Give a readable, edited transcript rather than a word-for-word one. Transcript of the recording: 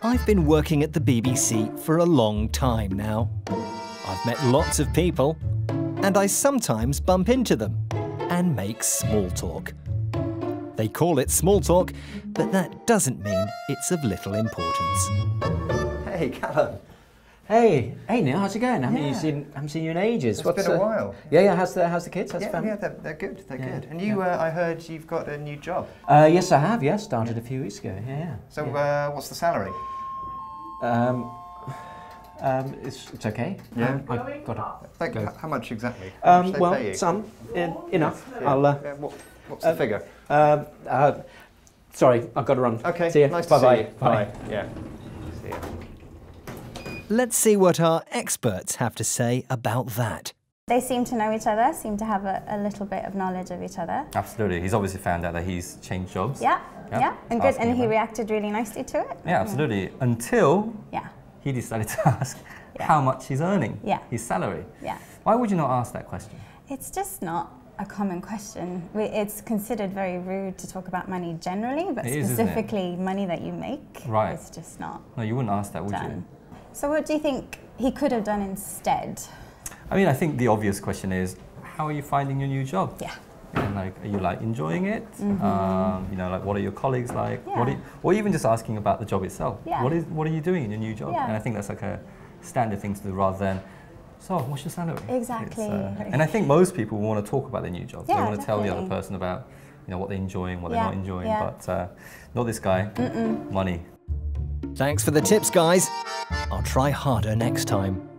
I've been working at the BBC for a long time now. I've met lots of people, and I sometimes bump into them and make small talk. They call it small talk, but that doesn't mean it's of little importance. Hey, Callum. Hey Neil, how's it going? I haven't seen you in ages. It's been a while. Yeah. How's the kids? How's the family? Yeah, they're good. They're good. And you, I heard you've got a new job. Yes, I have. Yes, started a few weeks ago. Yeah. So, what's the salary? It's okay. Yeah. I've got to. How much exactly? How much they pay you? Some enough. Yeah. What's the figure? Sorry, I've got to run. Okay. See you. Nice Bye to see you. Bye. Yeah. See you. Let's see what our experts have to say about that. They seem to know each other, seem to have a little bit of knowledge of each other. Absolutely. He's obviously found out that he's changed jobs. Yeah. And good, and he reacted really nicely to it. Yeah, absolutely. Until he decided to ask how much he's earning, his salary. Yeah. Why would you not ask that question? It's just not a common question. It's considered very rude to talk about money generally, but specifically money that you make is just not. No, you wouldn't ask that, would you? So what do you think he could have done instead? I mean, I think the obvious question is, how are you finding your new job? Yeah. And like, are you like enjoying it? You know, like, what are your colleagues like? Yeah. Or even just asking about the job itself. Yeah. What are you doing in your new job? Yeah. And I think that's like a standard thing to do rather than, so what's your salary? Exactly. And I think most people want to talk about their new jobs. They want to tell the other person about, you know, what they're enjoying, what they're not enjoying. But not this guy. Money. Thanks for the tips, guys. I'll try harder next time.